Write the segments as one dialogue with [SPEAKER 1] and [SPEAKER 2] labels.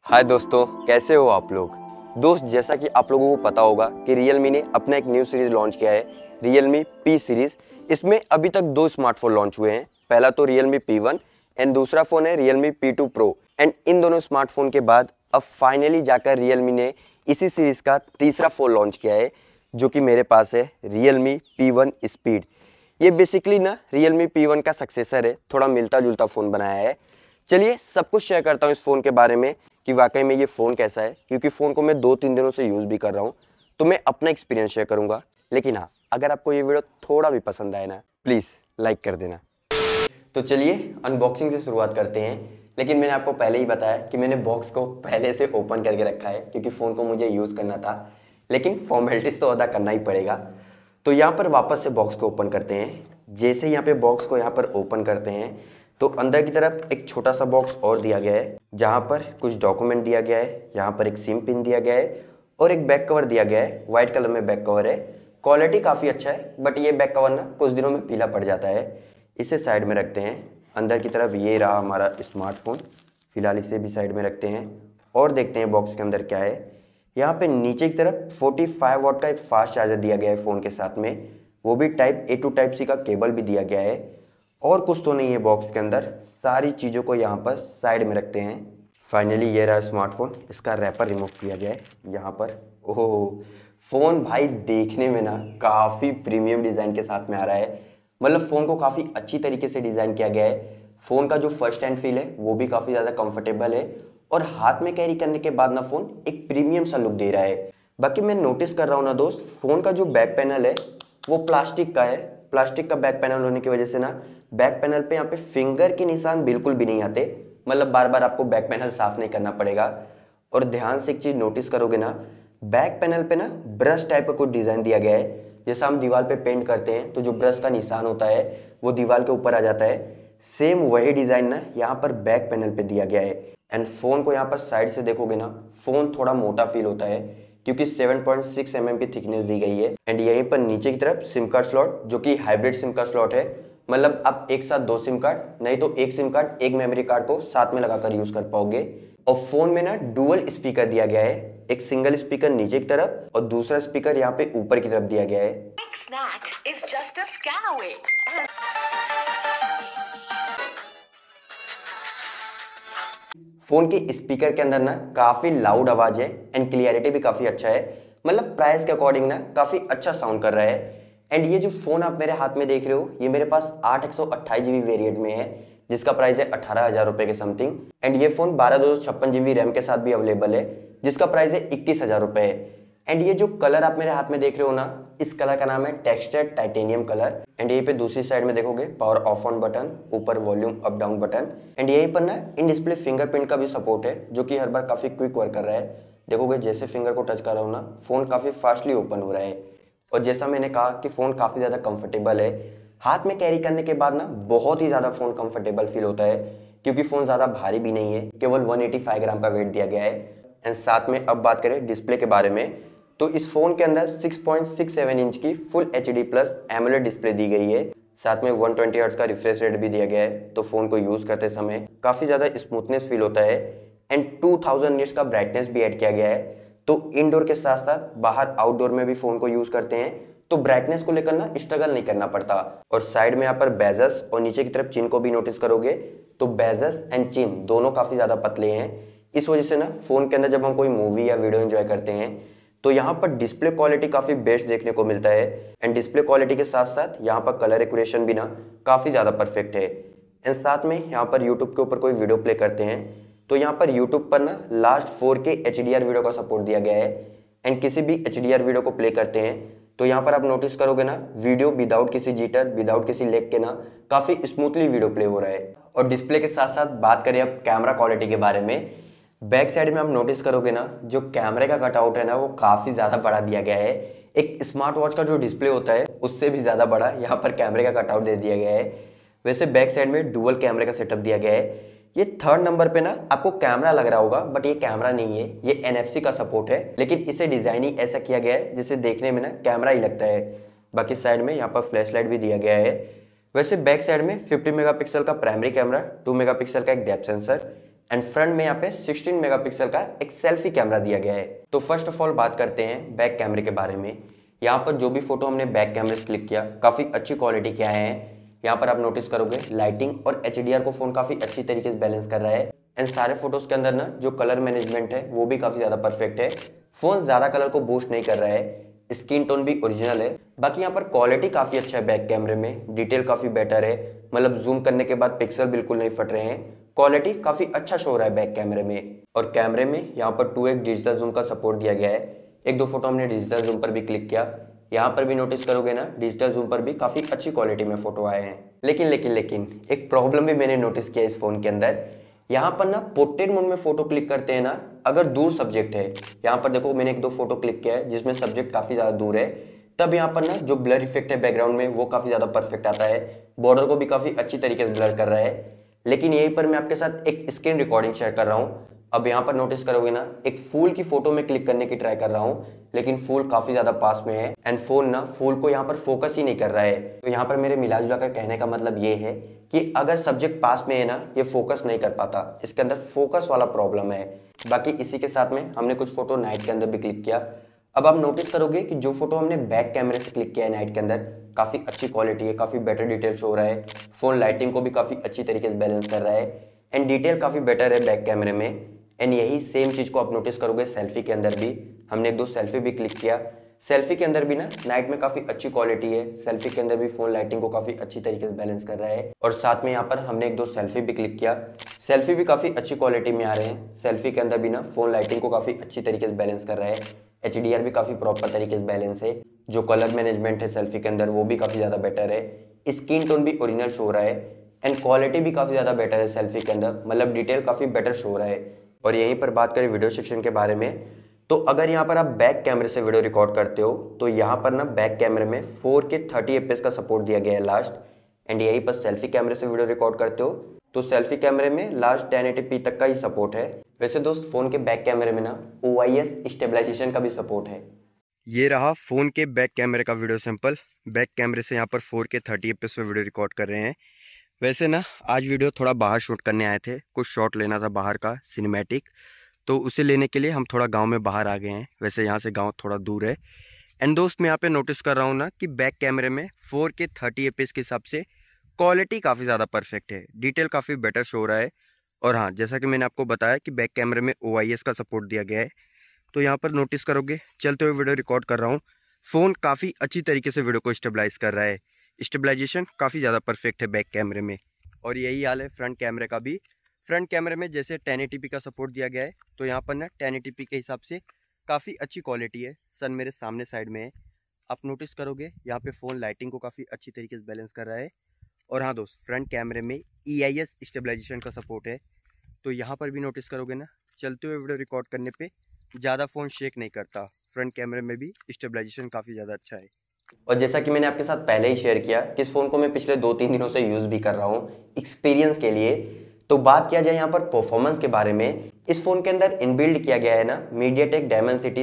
[SPEAKER 1] हाय दोस्तों, कैसे हो आप लोग। दोस्त, जैसा कि आप लोगों को पता होगा कि Realme ने अपना एक न्यू सीरीज लॉन्च किया है, Realme P सीरीज। इसमें अभी तक दो स्मार्टफोन लॉन्च हुए हैं। पहला तो Realme P1 एंड दूसरा फ़ोन है Realme P2 Pro। एंड इन दोनों स्मार्टफोन के बाद अब फाइनली जाकर Realme ने इसी सीरीज़ का तीसरा फ़ोन लॉन्च किया है, जो कि मेरे पास है Realme P1 Speed। ये बेसिकली ना Realme P1 का सक्सेसर है, थोड़ा मिलता जुलता फ़ोन बनाया है। चलिए सब कुछ शेयर करता हूँ इस फ़ोन के बारे में कि वाकई में ये फ़ोन कैसा है, क्योंकि फ़ोन को मैं 2-3 दिनों से यूज़ भी कर रहा हूँ, तो मैं अपना एक्सपीरियंस शेयर करूँगा। लेकिन हाँ, अगर आपको ये वीडियो थोड़ा भी पसंद आए ना, प्लीज़ लाइक कर देना। तो चलिए अनबॉक्सिंग से शुरुआत करते हैं। लेकिन मैंने आपको पहले ही बताया कि मैंने बॉक्स को पहले से ओपन करके रखा है, क्योंकि फ़ोन को मुझे यूज़ करना था, लेकिन फॉर्मेलिटीज़ तो अदा करना ही पड़ेगा। तो यहाँ पर वापस से बॉक्स को ओपन करते हैं। जैसे यहाँ पे बॉक्स को यहाँ पर ओपन करते हैं तो अंदर की तरफ एक छोटा सा बॉक्स और दिया गया है, जहाँ पर कुछ डॉक्यूमेंट दिया गया है, यहाँ पर एक सिम पिन दिया गया है और एक बैक कवर दिया गया है। वाइट कलर में बैक कवर है, क्वालिटी काफ़ी अच्छा है, बट ये बैक कवर ना कुछ दिनों में पीला पड़ जाता है। इसे साइड में रखते हैं। अंदर की तरफ ये रहा हमारा स्मार्टफोन, फिलहाल इसे भी साइड में रखते हैं और देखते हैं बॉक्स के अंदर क्या है। यहाँ पे नीचे की तरफ 45 वाट का एक फास्ट चार्जर दिया गया है फ़ोन के साथ में, वो भी type A to type C का केबल भी दिया गया है। और कुछ तो नहीं है बॉक्स के अंदर, सारी चीज़ों को यहाँ पर साइड में रखते हैं। फाइनली ये रहा स्मार्टफोन, इसका रैपर रिमूव किया गया है यहाँ पर। ओह, फ़ोन भाई देखने में ना काफ़ी प्रीमियम डिज़ाइन के साथ में आ रहा है। मतलब फ़ोन को काफ़ी अच्छी तरीके से डिज़ाइन किया गया है। फ़ोन का जो फर्स्ट हैंड फील है वो भी काफ़ी ज़्यादा कंफर्टेबल है और हाथ में कैरी करने के बाद ना फ़ोन एक प्रीमियम सा लुक दे रहा है। बाकी मैं नोटिस कर रहा हूँ ना दोस्त, फ़ोन का जो बैक पैनल है वो प्लास्टिक का है। प्लास्टिक का बैक पैनल होने की वजह से ना बैक पैनल पे यहाँ पे फिंगर के निशान बिल्कुल भी नहीं आते। मतलब बार बार आपको बैक पैनल साफ नहीं करना पड़ेगा। और ध्यान से एक चीज़ नोटिस करोगे ना, बैक पैनल पे ना ब्रश टाइप का कुछ डिज़ाइन दिया गया है। जैसा हम दीवार पे पेंट करते हैं तो जो ब्रश का निशान होता है वो दीवार के ऊपर आ जाता है, सेम वही डिज़ाइन ना यहाँ पर बैक पैनल पे दिया गया है। एंड फ़ोन को यहाँ पर साइड से देखोगे ना, फ़ोन थोड़ा मोटा फील होता है, क्योंकि 7.6 mm की थिकनेस दी गई है। एंड यहीं पर नीचे की तरफ सिम कार्ड स्लॉट, जो कि हाइब्रिड सिम कार्ड स्लॉट है। मतलब आप एक साथ दो सिम कार्ड, नहीं तो एक सिम कार्ड एक मेमोरी कार्ड को साथ में लगाकर यूज कर पाओगे। और फोन में ना डुअल स्पीकर दिया गया है, एक सिंगल स्पीकर नीचे की तरफ और दूसरा स्पीकर यहाँ पे ऊपर की तरफ दिया गया है।
[SPEAKER 2] Snack is just a scan away.
[SPEAKER 1] Phone के स्पीकर के अंदर ना काफी लाउड आवाज है एंड क्लियरिटी भी काफी अच्छा है। मतलब प्राइस के अकॉर्डिंग ना काफी अच्छा साउंड कर रहा है। एंड ये जो फोन आप मेरे हाथ में देख रहे हो, ये मेरे पास 8 128 GB वेरिएंट में है, जिसका प्राइस है 18,000 रुपए के समथिंग। एंड ये फोन 12 256 GB रैम के साथ भी अवेलेबल है, जिसका प्राइस है 21,000 रुपए। एंड ये जो कलर आप मेरे हाथ में देख रहे हो ना, इस कलर का नाम है टेक्सचर्ड टाइटेनियम कलर। एंड यहीं पे दूसरी साइड में देखोगे पावर ऑफ ऑन बटन, ऊपर volume up down button. And यहीं पर ना इन डिस्प्ले फिंगरप्रिंट का भी सपोर्ट है, जो कि हर बार काफी क्विक वर्क कर रहा है। देखोगे जैसे फिंगर को टच कर रहा हूँ ना, फोन काफी फास्टली ओपन हो रहा है। और जैसा मैंने कहा कि फोन काफी ज्यादा कंफर्टेबल है, हाथ में कैरी करने के बाद ना बहुत ही ज्यादा फोन कंफर्टेबल फील होता है, क्योंकि फोन ज्यादा भारी भी नहीं है, केवल 185 ग्राम का वेट दिया गया है। एंड साथ में अब बात करें डिस्प्ले के बारे में, तो इस फोन के अंदर 6.67 इंच की full HD plus AMOLED display दी गई है। साथ में 120 हर्ट्ज का रिफ्रेश रेट भी दिया गया है, तो फोन को यूज करते समय काफी ज्यादा स्मूथनेस फील होता है। एंड 2000 निट्स का ब्राइटनेस भी ऐड किया गया है, तो इनडोर के साथ साथ बाहर आउटडोर में भी फोन को यूज करते हैं तो ब्राइटनेस को लेकर ना स्ट्रगल नहीं करना पड़ता। और साइड में यहाँ पर बेजस और नीचे की तरफ चिन को भी नोटिस करोगे तो बेजस एंड चिन दोनों काफी ज्यादा पतले हैं। इस वजह से ना फोन के अंदर जब हम कोई मूवी या वीडियो एंजॉय करते हैं तो यहाँ पर डिस्प्ले क्वालिटी काफी बेस्ट देखने को मिलता है। एंड डिस्प्ले क्वालिटी के साथ साथ यहाँ पर कलर एक्यूरेशन भी ना काफी ज्यादा परफेक्ट है। एंड साथ में यहाँ पर यूट्यूब के ऊपर कोई वीडियो प्ले करते हैं तो यहाँ पर यूट्यूब पर ना लास्ट 4K HDR वीडियो का सपोर्ट दिया गया है। एंड किसी भी HDR वीडियो को प्ले करते हैं तो यहाँ पर आप नोटिस करोगे ना, वीडियो विदाउट किसी जिटर, विदाउट किसी लेग के ना काफी स्मूथली वीडियो प्ले हो रहा है। और डिस्प्ले के साथ साथ बात करें अब कैमरा क्वालिटी के बारे में, बैक साइड में आप नोटिस करोगे ना, जो कैमरे का कटआउट है ना वो काफी ज्यादा बड़ा दिया गया है। एक स्मार्ट वॉच का जो डिस्प्ले होता है उससे भी ज्यादा बड़ा यहाँ पर कैमरे का कटआउट दे दिया गया है। वैसे बैक साइड में डुअल कैमरे का सेटअप दिया गया है। ये थर्ड नंबर पे ना आपको कैमरा लग रहा होगा, बट ये कैमरा नहीं है, ये NFC का सपोर्ट है, लेकिन इसे डिजाइन ही ऐसा किया गया है जिसे देखने में ना कैमरा ही लगता है। बाकी साइड में यहाँ पर फ्लैश लाइट भी दिया गया है। वैसे बैक साइड में 50 मेगापिक्सल का प्राइमरी कैमरा, 2 मेगापिक्सल का एक डेप्थ सेंसर, एंड फ्रंट में यहाँ पे 16 मेगापिक्सल का एक सेल्फी कैमरा दिया गया है। तो फर्स्ट ऑफ ऑल बात करते हैं बैक कैमरे के बारे में। यहाँ पर जो भी फोटो हमने बैक कैमरे से क्लिक किया काफ़ी अच्छी क्वालिटी के आए हैं। यहाँ पर आप नोटिस करोगे लाइटिंग और HDR को फोन काफ़ी अच्छी तरीके से बैलेंस कर रहा है। एंड सारे फोटोज के अंदर ना जो कलर मैनेजमेंट है वो भी काफ़ी ज़्यादा परफेक्ट है। फोन ज़्यादा कलर को बूस्ट नहीं कर रहा है, स्किन टोन भी ओरिजिनल है। बाकी यहाँ पर क्वालिटी काफ़ी अच्छा है बैक कैमरे में, डिटेल काफ़ी बेटर है, मतलब जूम करने के बाद पिक्सल बिल्कुल नहीं फट रहे हैं। क्वालिटी काफ़ी अच्छा शो हो रहा है बैक कैमरे में। और कैमरे में यहाँ पर 2x डिजिटल जूम का सपोर्ट दिया गया है। एक दो फोटो हमने डिजिटल जूम पर भी क्लिक किया, यहाँ पर भी नोटिस करोगे ना डिजिटल जूम पर भी काफ़ी अच्छी क्वालिटी में फोटो आए हैं। लेकिन एक प्रॉब्लम भी मैंने नोटिस किया इस फ़ोन के अंदर। यहाँ पर ना पोर्ट्रेट मोड में फोटो क्लिक करते हैं ना, अगर दूर सब्जेक्ट है, यहाँ पर देखो मैंने एक दो फोटो क्लिक किया है जिसमें सब्जेक्ट काफ़ी ज़्यादा दूर है, तब यहाँ पर ना जो ब्लर इफेक्ट है बैकग्राउंड में वो काफ़ी ज़्यादा परफेक्ट आता है। बॉर्डर को भी काफ़ी अच्छी तरीके से ब्लर कर रहा है। लेकिन यहीं पर मैं आपके साथ एक स्क्रीन रिकॉर्डिंग शेयर कर रहा हूँ। अब यहाँ पर नोटिस करोगे ना एक फूल की फोटो में क्लिक करने की ट्राई कर रहा हूँ, लेकिन फूल काफी ज्यादा पास में है एंड फोन ना फूल को यहाँ पर फोकस ही नहीं कर रहा है। तो यहाँ पर मेरे मिला जुला कर कहने का मतलब ये है कि अगर सब्जेक्ट पास में है ना ये फोकस नहीं कर पाता, इसके अंदर फोकस वाला प्रॉब्लम है। बाकी इसी के साथ में हमने कुछ फोटो नाइट के अंदर भी क्लिक किया। अब आप नोटिस करोगे कि जो फोटो हमने बैक कैमरे से क्लिक किया है नाइट के अंदर काफी अच्छी क्वालिटी है, काफी बेटर डिटेल शो हो रहा है। फोन लाइटिंग को भी काफी अच्छी तरीके से बैलेंस कर रहा है एंड डिटेल काफी बेटर है बैक कैमरे में। एंड यही सेम चीज को आप नोटिस करोगे सेल्फी के अंदर भी। हमने एक दो सेल्फी भी क्लिक किया, सेल्फी के अंदर भी ना नाइट में काफी अच्छी क्वालिटी है। सेल्फी के अंदर भी फोन लाइटिंग को काफी अच्छी तरीके से बैलेंस कर रहा है। और साथ में यहाँ पर हमने एक दो सेल्फी भी क्लिक किया, सेल्फी भी काफी अच्छी क्वालिटी में आ रहे हैं। सेल्फी के अंदर भी ना फोन लाइटिंग को काफी अच्छी तरीके से बैलेंस कर रहा है। HDR भी काफी प्रॉपर तरीके से बैलेंस है। जो कलर मैनेजमेंट है सेल्फी के अंदर वो भी काफी ज्यादा बेटर है। स्किन टोन भी ओरिजिनल शो हो रहा है एंड क्वालिटी भी काफी ज्यादा बेटर है सेल्फी के अंदर, मतलब डिटेल काफी बेटर शो हो रहा है। और यहीं पर बात करें वीडियो सेक्शन के बारे में, तो अगर यहाँ पर आप बैक कैमरे से वीडियो रिकॉर्ड करते हो तो यहाँ पर ना बैक कैमरे में 4K 30 fps का सपोर्ट दिया गया है लास्ट। एंड यहीं पर सेल्फी कैमरे से वीडियो रिकॉर्ड करते हो तो सेल्फी कैमरे में लास्ट 1080p तक का ही सपोर्ट है। वैसे दोस्त फोन के बैक कैमरे में ना OIS स्टेबलाइजेशन का भी सपोर्ट है। ये रहा फोन के बैक कैमरे का वीडियो सैंपल। बैक कैमरे से यहाँ पर 4K 30 fps पे वीडियो रिकॉर्ड कर रहे हैं। वैसे ना आज वीडियो थोड़ा बाहर शूट करने आए थे, कुछ शॉट लेना था बाहर का सिनेमैटिक, तो उसे लेने के लिए हम थोड़ा गांव में बाहर आ गए हैं। वैसे यहाँ से गांव थोड़ा दूर है। एंड दोस्त मैं यहाँ पे नोटिस कर रहा हूँ ना कि बैक कैमरे में 4K 30 fps के हिसाब से क्वालिटी काफ़ी ज़्यादा परफेक्ट है, डिटेल काफ़ी बेटर शो हो रहा है। और हाँ, जैसा कि मैंने आपको बताया कि बैक कैमरे में OIS का सपोर्ट दिया गया है। तो यहाँ पर नोटिस करोगे चलते हुए वीडियो रिकॉर्ड कर रहा हूँ, फ़ोन काफ़ी अच्छी तरीके से वीडियो को स्टेबलाइज कर रहा है। स्टेबलाइजेशन काफ़ी ज़्यादा परफेक्ट है बैक कैमरे में। और यही हाल है फ्रंट कैमरे का भी। फ्रंट कैमरे में जैसे 1080p का सपोर्ट दिया गया है तो यहाँ पर ना 1080p के हिसाब से काफ़ी अच्छी क्वालिटी है। सन मेरे सामने साइड में है, आप नोटिस करोगे यहाँ पे फ़ोन लाइटिंग को काफ़ी अच्छी तरीके से बैलेंस कर रहा है। और हाँ दोस्त, फ्रंट कैमरे में EIS स्टेबलाइजेशन का सपोर्ट है। तो यहाँ पर भी नोटिस करोगे ना चलते हुए वीडियो रिकॉर्ड करने पे ज़्यादा फ़ोन शेक नहीं करता। फ्रंट कैमरे में भी स्टेबलाइजेशन काफ़ी ज़्यादा अच्छा है। और जैसा कि मैंने आपके साथ पहले ही शेयर किया कि इस फ़ोन को मैं पिछले 2-3 दिनों से यूज़ भी कर रहा हूँ एक्सपीरियंस के लिए। तो बात किया जाए यहाँ पर परफॉर्मेंस के बारे में, इस फ़ोन के अंदर इनबिल्ड किया गया है ना MediaTek Dimensity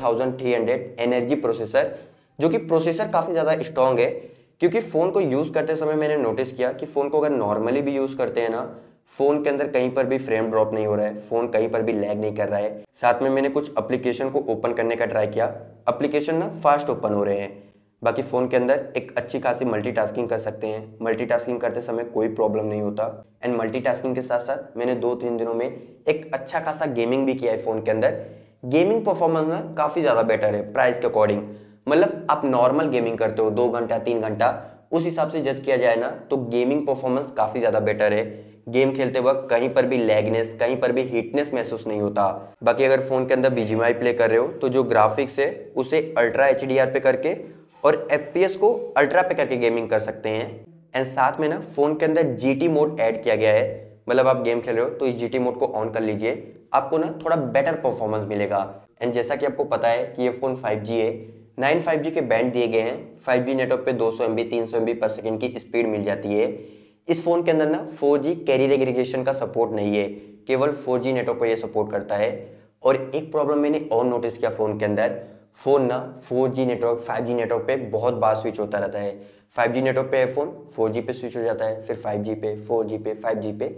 [SPEAKER 1] 7300 एनर्जी प्रोसेसर, जो कि प्रोसेसर काफ़ी ज़्यादा स्ट्रॉन्ग है। क्योंकि फ़ोन को यूज़ करते समय मैंने नोटिस किया कि फ़ोन को अगर नॉर्मली भी यूज़ करते हैं ना, फ़ोन के अंदर कहीं पर भी फ्रेम ड्रॉप नहीं हो रहा है, फ़ोन कहीं पर भी लैग नहीं कर रहा है। साथ में मैंने कुछ एप्लीकेशन को ओपन करने का ट्राई किया, एप्लीकेशन ना फास्ट ओपन हो रहे हैं। बाकी फ़ोन के अंदर एक अच्छी खासी मल्टीटास्किंग कर सकते हैं, मल्टीटास्किंग करते समय कोई प्रॉब्लम नहीं होता। एंड मल्टीटास्किंग के साथ साथ मैंने 2-3 दिनों में एक अच्छा खासा गेमिंग भी किया है फ़ोन के अंदर। गेमिंग परफॉर्मेंस ना काफ़ी ज़्यादा बेटर है प्राइस के अकॉर्डिंग। मतलब आप नॉर्मल गेमिंग करते हो 2 घंटा 3 घंटा, उस हिसाब से जज किया जाए ना तो गेमिंग परफॉर्मेंस काफ़ी ज़्यादा बेटर है। गेम खेलते वक्त कहीं पर भी लैगनेस, कहीं पर भी हीटनेस महसूस नहीं होता। बाकी अगर फ़ोन के अंदर BGMI प्ले कर रहे हो तो जो ग्राफिक्स है उसे अल्ट्रा HDR पे करके और FPS को अल्ट्रा पे करके गेमिंग कर सकते हैं। एंड साथ में ना फ़ोन के अंदर GT मोड ऐड किया गया है, मतलब आप गेम खेल रहे हो तो इस GT मोड को ऑन कर लीजिए, आपको ना थोड़ा बेटर परफॉर्मेंस मिलेगा। एंड जैसा कि आपको पता है कि ये फ़ोन 5G है, 9 5G के बैंड दिए गए हैं। 5G नेटवर्क पे 200 MB 300 MB पर सेकेंड की स्पीड मिल जाती है। इस फ़ोन के अंदर ना 4G कैरियर एग्रीगेशन का सपोर्ट नहीं है, केवल 4G नेटवर्क पर यह सपोर्ट करता है। और एक प्रॉब्लम मैंने और नोटिस किया फ़ोन के अंदर, फ़ोन ना 4G नेटवर्क 5G नेटवर्क पे बहुत बार स्विच होता रहता है। 5G नेटवर्क पे है फ़ोन, 4G पे स्विच हो जाता है, फिर 5G पे, 4G पे, 5G पे।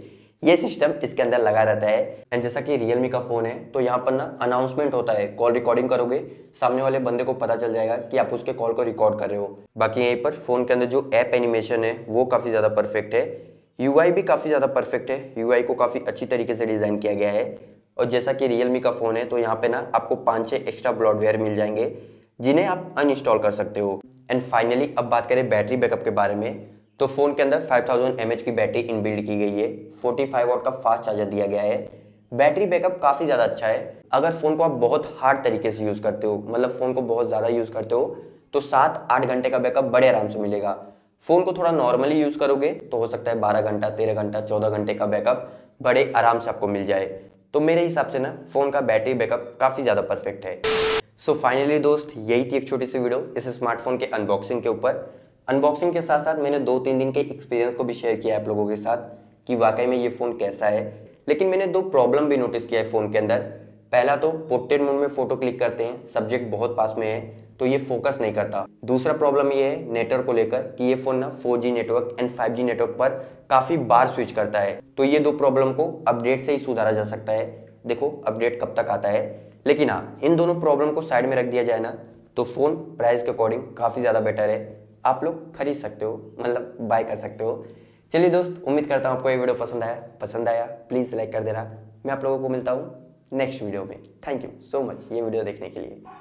[SPEAKER 1] ये सिस्टम इसके अंदर लगा रहता है। एंड जैसा कि Realme का फ़ोन है तो यहाँ पर ना अनाउंसमेंट होता है, कॉल रिकॉर्डिंग करोगे सामने वाले बंदे को पता चल जाएगा कि आप उसके कॉल को रिकॉर्ड कर रहे हो। बाकी यहीं पर फ़ोन के अंदर जो ऐप एनिमेशन है वो काफ़ी ज़्यादा परफेक्ट है, UI भी काफ़ी ज़्यादा परफेक्ट है, UI को काफ़ी अच्छी तरीके से डिज़ाइन किया गया है। और जैसा कि Realme का फ़ोन है तो यहाँ पे ना आपको 5-6 एक्स्ट्रा ब्लॉटवेयर मिल जाएंगे जिन्हें आप अनइंस्टॉल कर सकते हो। एंड फाइनली अब बात करें बैटरी बैकअप के बारे में तो फ़ोन के अंदर 5000 mAh की बैटरी इनबिल्ड की गई है, 45 वाट का फास्ट चार्जर दिया गया है। बैटरी बैकअप काफ़ी ज़्यादा अच्छा है। अगर फ़ोन को आप बहुत हार्ड तरीके से यूज़ करते हो, मतलब फ़ोन को बहुत ज़्यादा यूज़ करते हो तो 7-8 घंटे का बैकअप बड़े आराम से मिलेगा। फ़ोन को थोड़ा नॉर्मली यूज़ करोगे तो हो सकता है 12 घंटा, 13 घंटा, 14 घंटे का बैकअप बड़े आराम से आपको मिल जाए। तो मेरे हिसाब से ना फ़ोन का बैटरी बैकअप काफ़ी ज़्यादा परफेक्ट है। सो फाइनली दोस्त, यही थी एक छोटी सी वीडियो इस स्मार्टफोन के अनबॉक्सिंग के ऊपर। अनबॉक्सिंग के साथ साथ मैंने 2-3 दिन के एक्सपीरियंस को भी शेयर किया आप लोगों के साथ कि वाकई में ये फ़ोन कैसा है। लेकिन मैंने 2 प्रॉब्लम भी नोटिस किया है फ़ोन के अंदर। पहला तो पोर्ट्रेट मोड में फ़ोटो क्लिक करते हैं, सब्जेक्ट बहुत पास में है तो ये फोकस नहीं करता। दूसरा प्रॉब्लम ये है नेटवर्क को लेकर कि ये फ़ोन ना 4G network and 5G network पर काफ़ी बार स्विच करता है। तो ये 2 प्रॉब्लम को अपडेट से ही सुधारा जा सकता है। देखो अपडेट कब तक आता है, लेकिन हाँ इन दोनों प्रॉब्लम को साइड में रख दिया जाए ना तो फ़ोन प्राइस के अकॉर्डिंग काफ़ी ज़्यादा बेटर है। आप लोग खरीद सकते हो, मतलब बाय कर सकते हो। चलिए दोस्त, उम्मीद करता हूँ आपको ये वीडियो पसंद आया प्लीज़ लाइक कर देना। मैं आप लोगों को मिलता हूँ नेक्स्ट वीडियो में। थैंक यू सो मच ये वीडियो देखने के लिए।